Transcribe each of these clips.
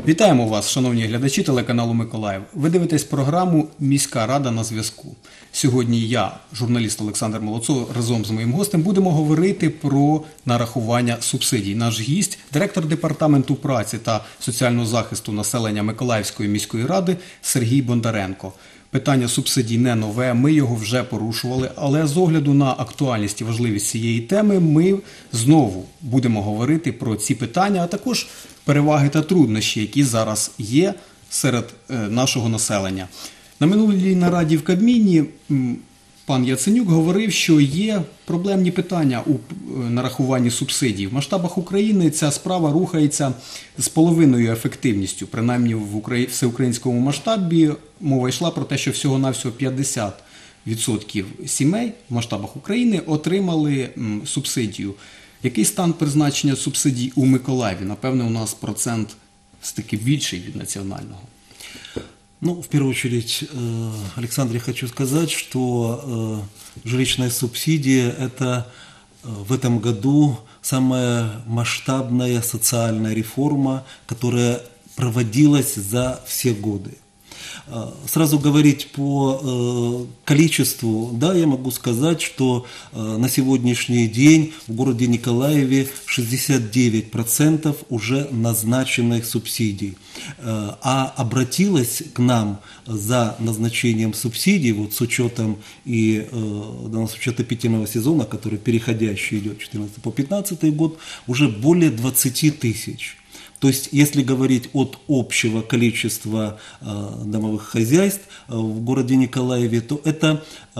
Вітаємо вас, шановні глядачі телеканалу Миколаїв. Ви дивитесь програму «Міська рада на зв'язку». Сьогодні я, журналіст Олександр Молодцов, разом з моїм гостем будемо говорити про нарахування субсидій. Наш гість – директор департаменту праці та соціального захисту населення Миколаївської міської ради Сергій Бондаренко. Питання субсидій не нове, ми його вже порушували, але з огляду на актуальність і важливість цієї теми ми знову будемо говорити про ці питання, а також переваги та труднощі, які зараз є серед нашого населення. На минулій нараді в Кабміні пан Яценюк говорив, що є проблемні питання у нарахуванні субсидій. В масштабах України ця справа рухається з половиною ефективністю. Принаймні в всеукраїнському масштабі мова йшла про те, що всього-навсього 50% сімей в масштабах України отримали субсидію. Який стан призначення субсидій у Миколаєві? Напевне, у нас процент все-таки більший від національного. Ну, в первую очередь, Александр, я хочу сказать, что жилищная субсидия – это в этом году самая масштабная социальная реформа, которая проводилась за все годы. Сразу говорить по количеству, да, я могу сказать, что на сегодняшний день в городе Николаеве 69% уже назначенных субсидий. А обратилось к нам за назначением субсидий, вот с учетом и с учетом отопительного сезона, который переходящий идет 14 по 15 год, уже более 20 тысяч. То есть, если говорить от общего количества домовых хозяйств в городе Николаеве, то это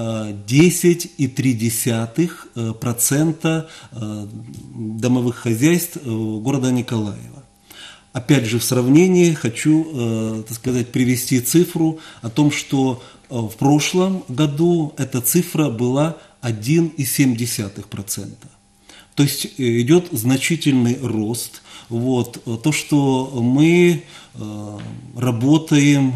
10,3% домовых хозяйств города Николаева. Опять же, в сравнении хочу, так сказать, привести цифру о том, что в прошлом году эта цифра была 1,7%. То есть идет значительный рост. Вот. То, что мы работаем,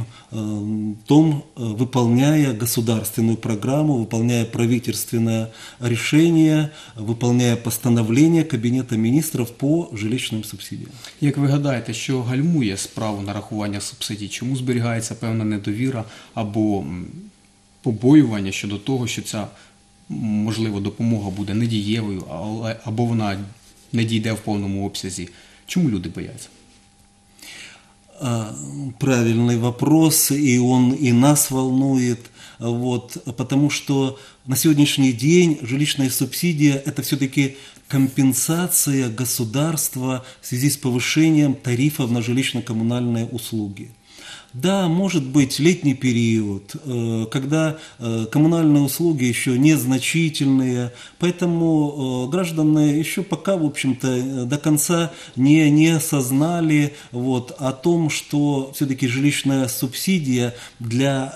выполняя государственную программу, выполняя правительственное решение, выполняя постановление Кабінету міністрів по жилищним субсидіям. Як ви гадаєте, що гальмує справу нарахування субсидій? Чому зберігається певна недовіра або побоювання щодо того, що ця, можливо, допомога буде недієвою, або вона не дійде в повному обсязі? Чему люди боятся? Правильный вопрос, и он и нас волнует, вот, потому что на сегодняшний день жилищная субсидия – это все-таки компенсация государства в связи с повышением тарифов на жилищно-коммунальные услуги. Да, может быть летний период, когда коммунальные услуги еще незначительные, поэтому граждане еще пока, в общем-то, до конца не осознали вот, о том, что все-таки жилищная субсидия для,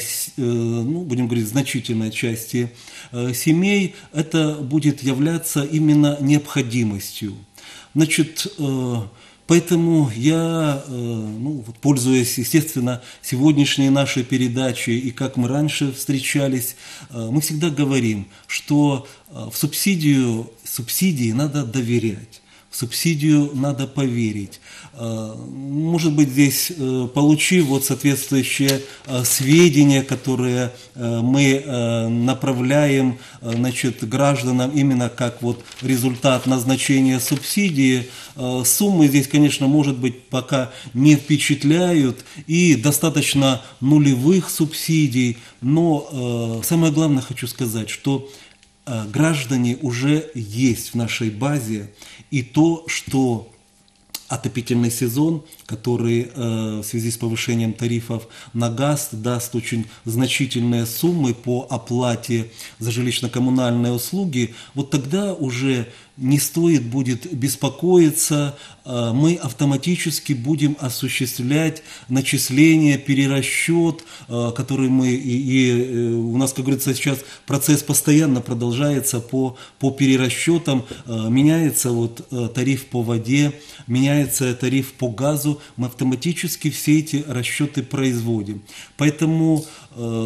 ну, будем говорить, значительной части семей, это будет являться именно необходимостью. Значит, поэтому я, ну, пользуясь, естественно, сегодняшней нашей передачей и как мы раньше встречались, мы всегда говорим, что в субсидии надо доверять. В субсидию надо поверить. Может быть, здесь, получив вот соответствующие сведения, которые мы направляем, значит, гражданам именно как вот результат назначения субсидии, суммы здесь, конечно, может быть, пока не впечатляют, и достаточно нулевых субсидий, но самое главное хочу сказать, что граждане уже есть в нашей базе, и то, что отопительный сезон, который в связи с повышением тарифов на газ даст очень значительные суммы по оплате за жилищно-коммунальные услуги, вот тогда уже не стоит будет беспокоиться, мы автоматически будем осуществлять начисление, перерасчет, который мы, у нас, как говорится, сейчас процесс постоянно продолжается по перерасчетам, меняется вот тариф по воде, меняется тариф по газу, мы автоматически все эти расчеты производим. Поэтому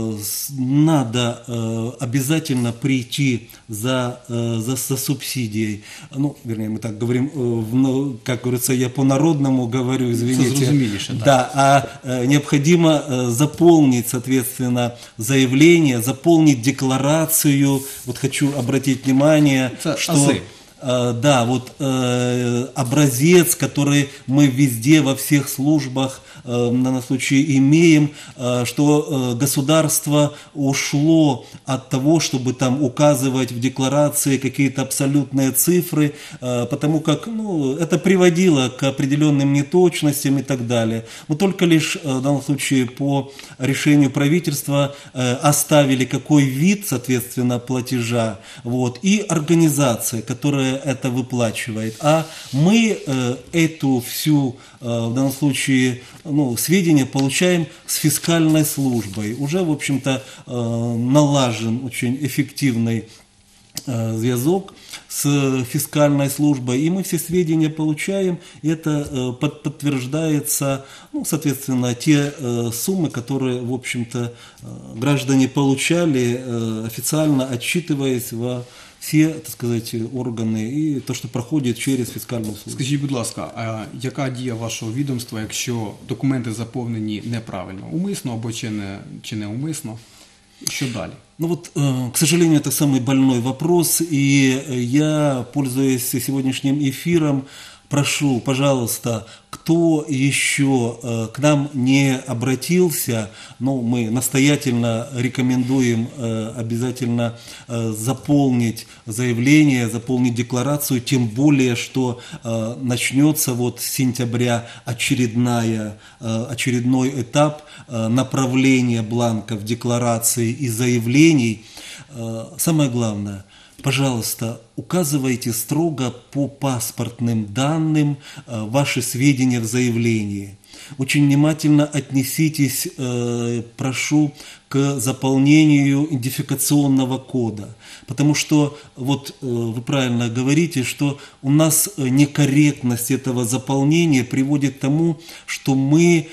надо обязательно прийти за субсидией субсидий, ну, вернее, мы так говорим, как говорится, я по-народному говорю, извините. Да, необходимо заполнить, соответственно, заявление, заполнить декларацию. Вот хочу обратить внимание, что... Да, вот образец, который мы везде, во всех службах, в данном случае имеем, что государство ушло от того, чтобы там указывать в декларации какие-то абсолютные цифры, потому как это приводило к определенным неточностям и так далее. Мы только лишь в данном случае по решению правительства оставили какой вид, соответственно, платежа, вот, и организация, которая это выплачивает. А мы эту всю, в данном случае, сведения получаем с фискальной службой. Уже, в общем-то, налажен очень эффективный зв'язок с фискальной службой, и мы все сведения получаем, и это подтверждается, соответственно, те суммы, которые, в общем-то, граждане получали, официально отчитываясь во все, так сказать, органи і те, що проходить через фіскальну службу. Скажіть, будь ласка, а яка дія вашого відомства, якщо документи заповнені неправильно, умисно або чи не умисно? Что далі? К сожалению, это самый больной вопрос, и я, пользуясь сегодняшним эфиром, прошу, пожалуйста, кто еще к нам не обратился, мы настоятельно рекомендуем обязательно заполнить заявление, заполнить декларацию, тем более, что начнется с сентября очередной этап направления бланков декларации и заявлений. Самое главное, пожалуйста, указывайте строго по паспортным данным ваши сведения в заявлении. Очень внимательно отнеситесь, прошу, к заполнению идентификационного кода. Потому что, вы правильно говорите, что у нас некорректность этого заполнения приводит к тому, что мы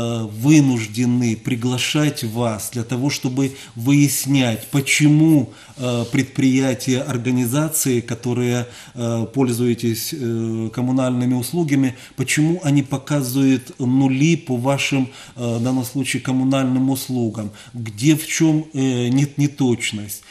вынуждены приглашать вас для того, чтобы выяснять, почему предприятия, организации, которые пользуетесь коммунальными услугами, почему они показывают нули по вашим, в данном случае, коммунальным услугам, где в чем неточность.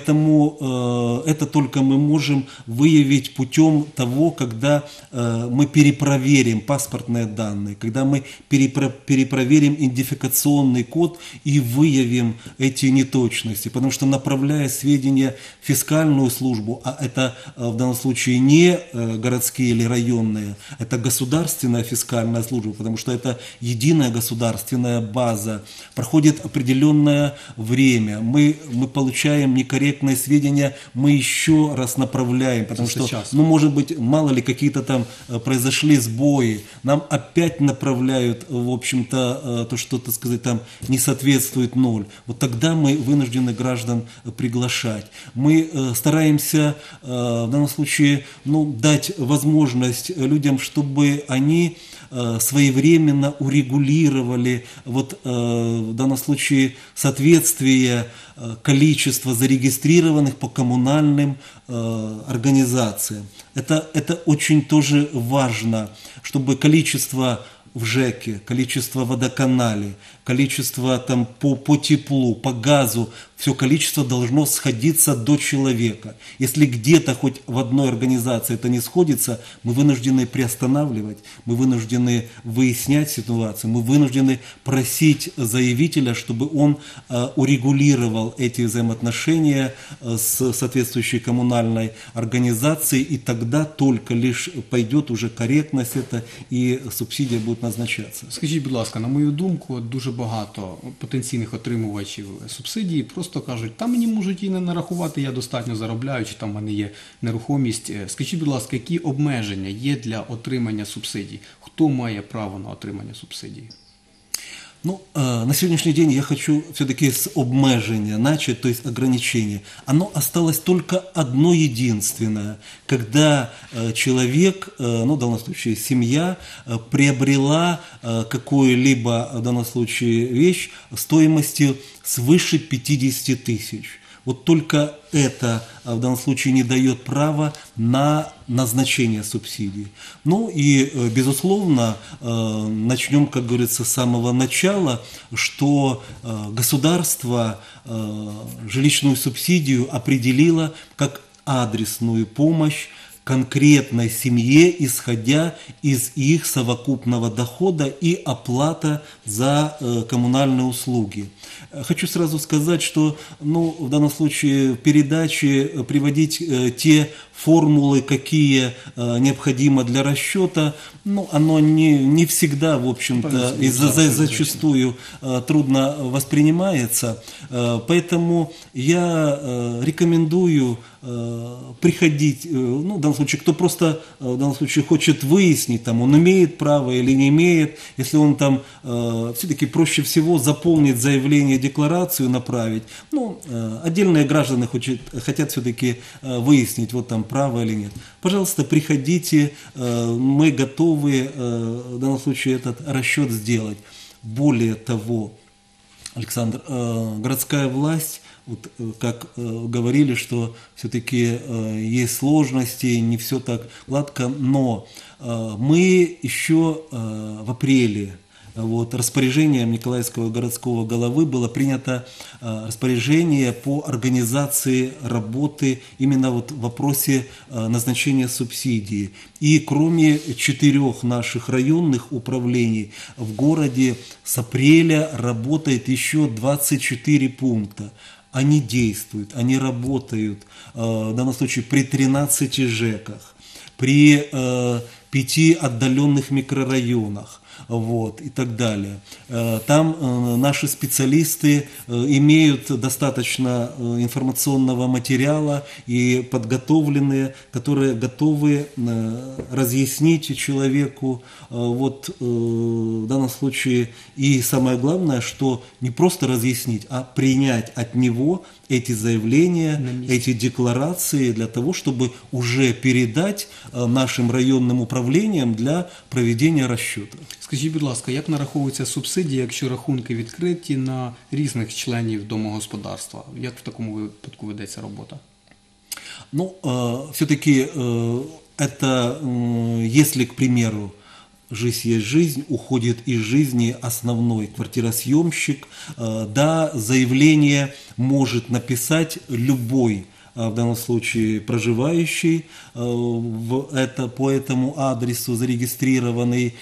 Поэтому это только мы можем выявить путем того, когда мы перепроверим паспортные данные, когда мы перепроверим идентификационный код и выявим эти неточности. Потому что, направляя сведения в фискальную службу, а это в данном случае не городские или районные, это государственная фискальная служба, потому что это единая государственная база, проходит определенное время, мы получаем некорректные сведения, мы еще раз направляем, потому что, может быть, мало ли какие-то там произошли сбои, нам опять направляют, в общем-то, то, что, так сказать, там не соответствует ноль. Тогда мы вынуждены граждан приглашать. Мы стараемся в данном случае дать возможность людям, чтобы они своевременно урегулировали в данном случае соответствие количества зарегистрированных по коммунальным организациям. Это очень тоже важно, чтобы количество в ЖЭКе, количество в водоканале, количество там по теплу, по газу, все количество должно сходиться до человека. Если где-то хоть в одной организации это не сходится, мы вынуждены приостанавливать, мы вынуждены выяснять ситуацию, мы вынуждены просить заявителя, чтобы он урегулировал эти взаимоотношения с соответствующей коммунальной организацией, и тогда только лишь пойдет уже корректность это, и субсидия будет назначаться. Скажіть, будь ласка, на мою думку, дуже багато потенційних отримувачів субсидії просто кажуть, там мені можуть і не нарахувати, я достатньо заробляю, чи там в мене є нерухомість. Скажіть, будь ласка, які обмеження є для отримання субсидій? Хто має право на отримання субсидій? На сегодняшний день я хочу все-таки с обмежения начать, то есть ограничения. Оно осталось только одно единственное, когда человек, в данном случае семья, приобрела какую-либо, в данном случае, вещь стоимостью свыше 50 тысяч. Вот только это в данном случае не дает права на назначение субсидий. Ну и, безусловно, начнем, как говорится, с самого начала, что государство жилищную субсидию определило как адресную помощь конкретной семье, исходя из их совокупного дохода и оплата за коммунальные услуги. Хочу сразу сказать, что в данном случае в передаче приводить те формулы, какие необходимо для расчета, оно не всегда, в общем-то, и зачастую трудно воспринимается. Поэтому я рекомендую приходить, в данном случае, кто просто в данном случае хочет выяснить, он имеет право или не имеет, если он там все-таки проще всего заполнить заявление, декларацию направить. Отдельные граждане хотят все-таки выяснить, право или нет. Пожалуйста, приходите, мы готовы в данном случае этот расчет сделать. Более того, Александр, городская власть, как говорили, что все-таки есть сложности, не все так гладко, но мы еще в апреле распоряжением Николаевского городского головы было принято распоряжение по организации работы именно в вопросе назначения субсидии. И кроме 4 наших районных управлений в городе с апреля работает еще 24 пункта. Они действуют, они работают, в данном случае при 13 ЖЭКах, при 5 отдаленных микрорайонах. И так далее. Там наши специалисты имеют достаточно информационного материала и подготовленные, которые готовы разъяснить человеку, в данном случае, и самое главное, что не просто разъяснить, а принять от него эти заявления, эти декларации для того, чтобы уже передать нашим районным управлeenням для проведення розчету. Скажіть, будь ласка, як нараховується субсидія, якщо рахунки відкриті на різних членів домогосподарства? Як в такому випадку ведеться робота? Все-таки это, если, к примеру, жизнь есть жизнь, уходит из жизни основной квартиросъемщик, заявление может написать любой, в данном случае проживающий по этому адресу, зарегистрированный,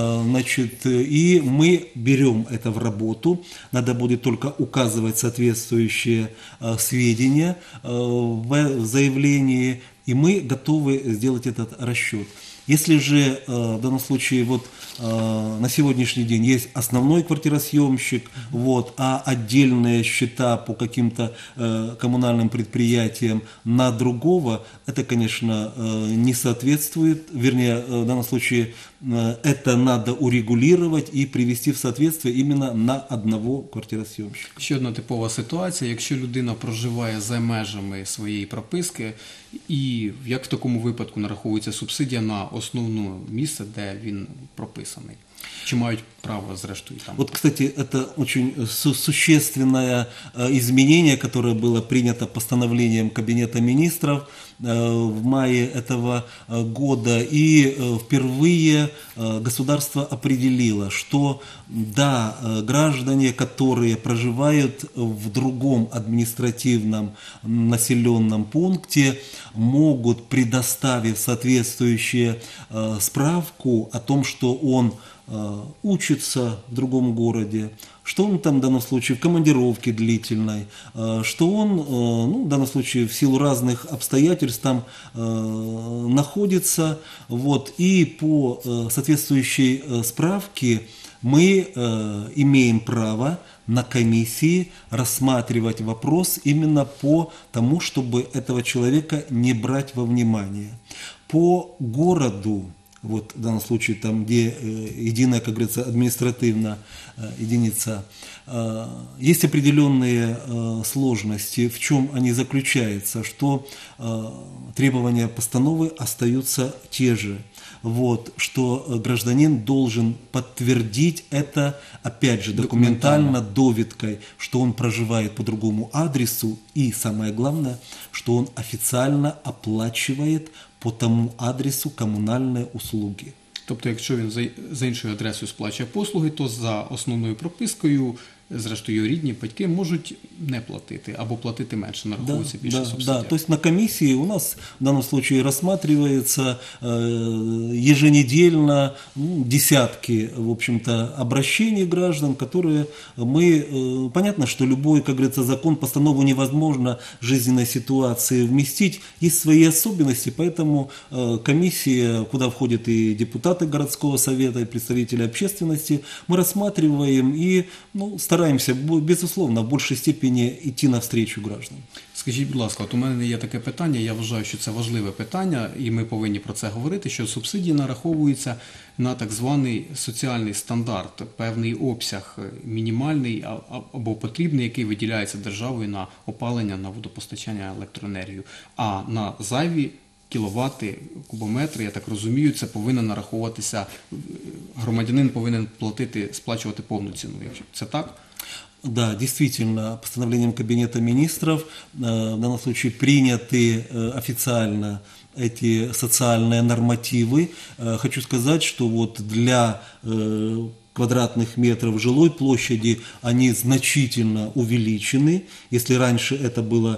и мы берем это в работу, надо будет только указывать соответствующие сведения в заявлении, и мы готовы сделать этот расчет. Если же в данном случае на сегодняшний день есть основной квартиросъемщик, а отдельные счета по каким-то коммунальным предприятиям на другого, это, конечно, не соответствует, вернее, в данном случае это надо урегулировать и привести в соответствие именно на одного квартиросъемщика. Ще одна типова ситуація, якщо людина проживає за межами своєї прописки, і як в такому випадку нараховується субсидія на основне місце, де він прописаний? Чи мають право, зрештою, там? Кстати, это очень существенное изменение, которое было принято постановлением Кабинета министров в мае этого года. И впервые государство определило, что граждане, которые проживают в другом административном населенном пункте, могут, предоставив соответствующую справку о том, что он учится в другом городе, что он там в данном случае в командировке длительной, что он в данном случае в силу разных обстоятельств там находится, и по соответствующей справке мы имеем право на комиссии рассматривать вопрос именно по тому, чтобы этого человека не брать во внимание. По городу вот в данном случае там, где единая, как говорится, административная единица. Есть определенные сложности, в чем они заключаются, что требования постановы остаются те же. Вот, что гражданин должен подтвердить это, опять же, документально, довидкой, что он проживает по другому адресу, и самое главное, что он официально оплачивает по тому адресу комунальні услуги. Тобто, якщо він за іншою адресою сплачує послуги, то за основною пропискою, зрештою, його рідні, батьки можуть не платити або платити менше, нараховується більше субсидій. Да, то есть на комиссии у нас в данном случае рассматривается еженедельно десятки, в общем-то, обращений граждан, которые мы, понятно, что любой, как говорится, закон, постанову невозможно в жизненной ситуации вместить, есть свои особенности, поэтому комиссия, куда входят и депутаты городского совета, и представители общественности, мы рассматриваем и стараемся, безусловно, в большей степени идти навстречу гражданам. Скажіть, будь ласка, от у мене є таке питання, я вважаю, що це важливе питання, і ми повинні про це говорити, що субсидії нараховуються на так званий соціальний стандарт, певний обсяг мінімальний або потрібний, який виділяється державою на опалення, на водопостачання, електроенергію, а на зайві кіловати, кубометри, я так розумію, це повинно нараховуватися, громадянин повинен платити, сплачувати повну ціну. Це так? Да, действительно, постановлением Кабинета министров в данном случае приняты официально эти социальные нормативы. Хочу сказать, что вот для квадратных метров жилой площади они значительно увеличены. Если раньше это было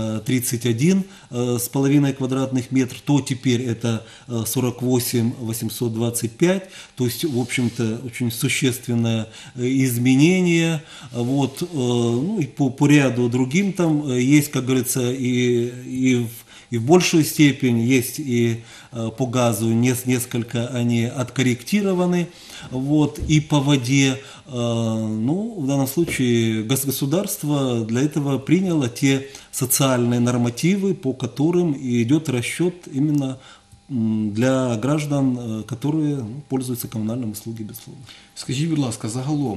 31,5 квадратных метров, то теперь это 48 825. То есть, в общем-то, очень существенное изменение. Вот, ну и по ряду другим там есть, как говорится, и в большую степень, есть и по газу несколько они откорректированы, вот, и по воде. Ну, в данном случае государство для этого приняло те социальные нормативы, по которым идет расчет именно для граждан, которые пользуются коммунальными услугами, безусловно. Скажіть, будь ласка, загалом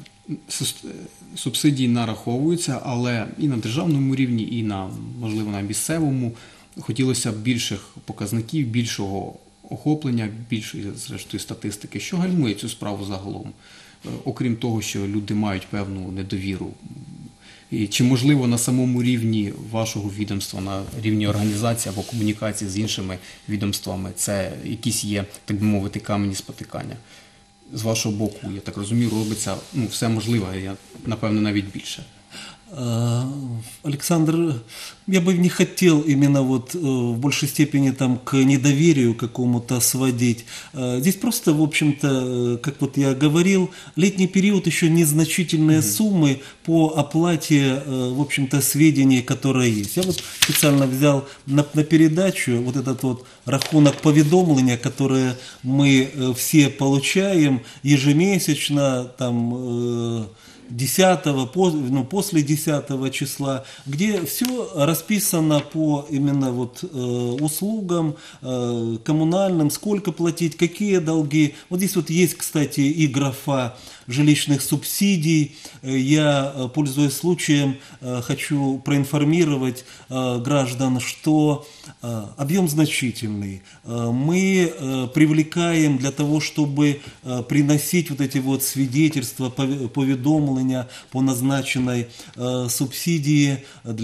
субсидії нараховуються, але і на державному рівні, і можливо на місцевому хотілося б більших показників, більшого охоплення, більшої, зрештою, статистики. Що гальмує цю справу загалом? Окрім того, що люди мають певну недовіру. І чи можливо на самому рівні вашого відомства, на рівні організації або комунікації з іншими відомствами, це якісь є, так би мовити, камені спотикання? З вашого боку, я так розумію, робиться все можливе, напевно, навіть більше. Александр, я бы не хотел именно вот в большей степени там к недоверию какому-то сводить. Здесь просто, в общем-то, как вот я говорил, летний период еще незначительные суммы по оплате, в общем-то, сведений, которые есть. Я вот специально взял на передачу вот этот вот рахунок поведомления, которые мы все получаем ежемесячно, там, 10, после 10 числа, где все расписано по именно вот услугам коммунальным, сколько платить, какие долги. Вот здесь вот есть, кстати, и графа жилищных субсидий. Я, пользуясь случаем, хочу проинформировать граждан, что объем значительный. Мы привлекаем для того, чтобы приносить вот эти вот свидетельства, поведомления по назначенной субсидии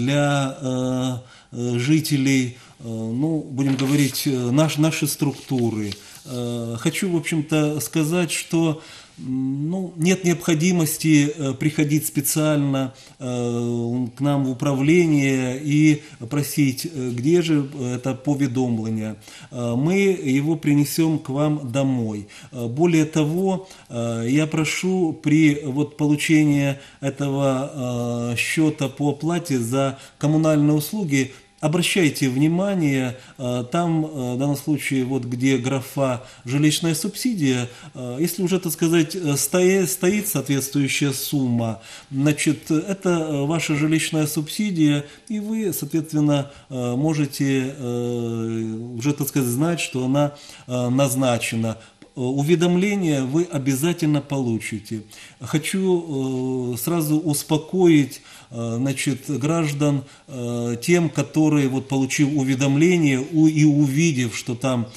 для жителей, ну, будем говорить, наши структуры. Хочу, в общем-то, сказать, что нет необходимости приходить специально к нам в управление и просить, где же это поведомление. Мы его принесем к вам домой. Более того, я прошу при получении этого счета по оплате за коммунальные услуги обращайте внимание, там в данном случае, вот где графа «жилищная субсидия», если уже, так сказать, стоит соответствующая сумма, значит, это ваша жилищная субсидия, и вы, соответственно, можете уже, так сказать, знать, что она назначена. Уведомление вы обязательно получите. Хочу сразу успокоить, значит, граждан тем, которые, вот, получив уведомление и увидев, что там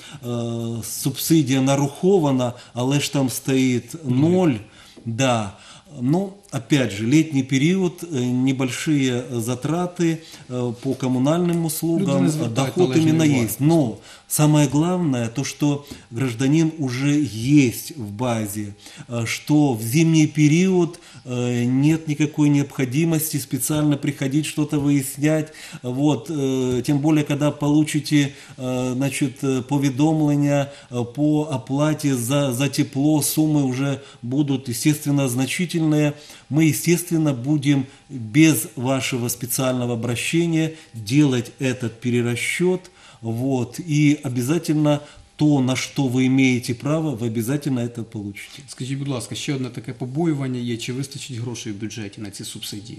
субсидия нарахована, але ж там стоит 0, да. Но, опять же, летний период, небольшие затраты по коммунальным услугам, доход именно есть. Но самое главное, то, что гражданин уже есть в базе, что в зимний период нет никакой необходимости специально приходить что-то выяснять. Вот, тем более, когда получите, значит, поведомления по оплате за тепло, суммы уже будут, естественно, значительные. Мы, естественно, будем без вашего специального обращения делать этот перерасчет, вот, и обязательно то, на что ви маєте право, ви обов'язково це получите. Скажіть, будь ласка, ще одне таке побоювання є, чи вистачить грошей в бюджеті на ці субсидії?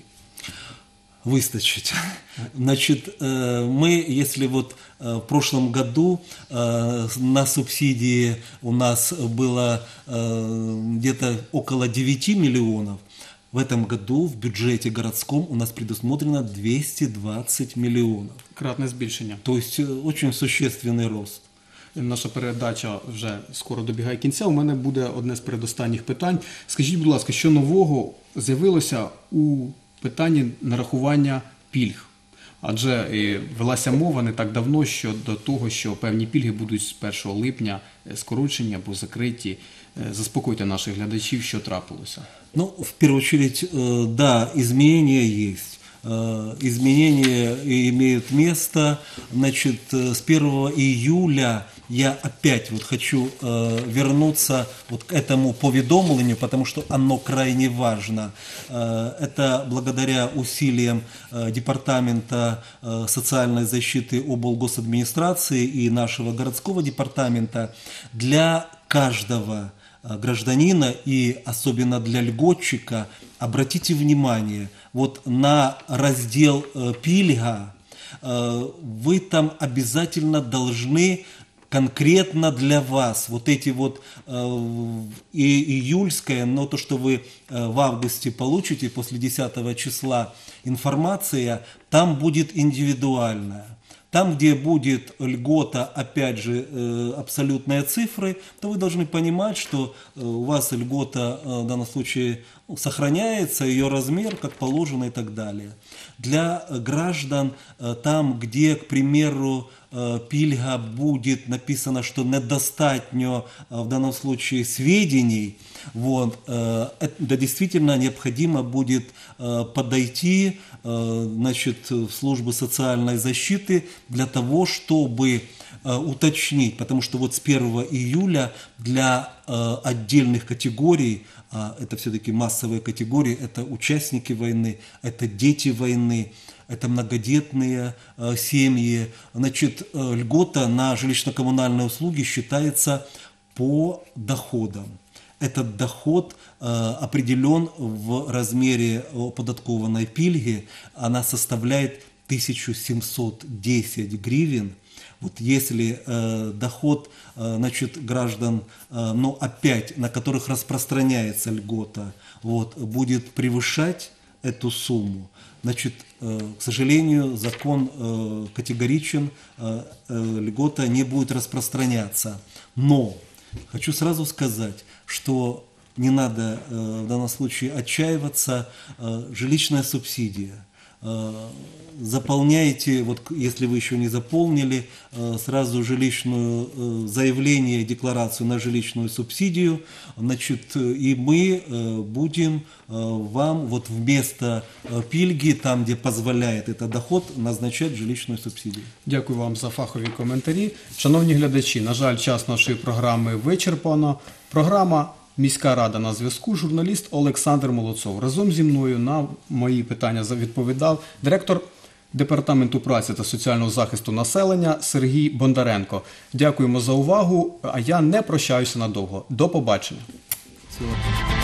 Выстачить. Значит, мы, если вот в прошлом году на субсидии у нас было где-то около 9 миллионов, в этом году в бюджете городском у нас предусмотрено 220 миллионов. Кратне збільшення. То есть очень существенный рост. Наша передача вже скоро добігає кінця. У мене буде одне з передостанніх питань. Скажіть, будь ласка, що нового з'явилося у питанні нарахування пільг? Адже велася мова не так давно щодо того, що певні пільги будуть з 1 липня скорочені або закриті. Заспокойте наших глядачів, що трапилося. Ну, в первую очередь, да, изменения есть. Изменения имеют место. Значит, с 1 июля я опять вот хочу вернуться вот к этому поведомлению, потому что оно крайне важно. Это благодаря усилиям Департамента социальной защиты облгосадминистрации и нашего городского департамента для каждого гражданина и особенно для льготчика, обратите внимание, вот на раздел «Пильга» вы там обязательно должны конкретно для вас вот эти вот и июльское, но то, что вы в августе получите после 10 числа информация, там будет индивидуальная. Там, где будет льгота, опять же, абсолютные цифры, то вы должны понимать, что у вас льгота в данном случае сохраняется, ее размер, как положено и так далее. Для граждан, там, где, к примеру, пільга будет написано, что недостатньо в данном случае сведений, вот, это действительно необходимо будет подойти, значит, в службу социальной защиты для того, чтобы уточнить, потому что вот с 1 июля для отдельных категорий, это все-таки массовые категории, это участники войны, это дети войны, это многодетные семьи, значит, льгота на жилищно-коммунальные услуги считается по доходам. Этот доход определен в размере оподаткованной пильги, она составляет 1710 гривен. Вот если доход, значит, граждан, но опять на которых распространяется льгота, вот, будет превышать эту сумму, значит, к сожалению, закон категоричен, льгота не будет распространяться. Но хочу сразу сказать, что не надо в данном случае отчаиваться, жилищная субсидия. Заполняйте, вот если вы еще не заполнили, сразу жилищную заявление, декларацию на жилищную субсидию, значит, и мы будем вам вот вместо пільги, там, где позволяет этот доход, назначать жилищную субсидию. Дякую вам за фахові коментарі. Шановні глядачі, на жаль, час нашої програми вичерпано. Програма «Міська рада» на зв'язку, журналіст Олександр Молодцов. Разом зі мною на мої питання відповідав директор Департаменту праці та соціального захисту населення Сергій Бондаренко. Дякуємо за увагу, а я не прощаюся надовго. До побачення. Всего.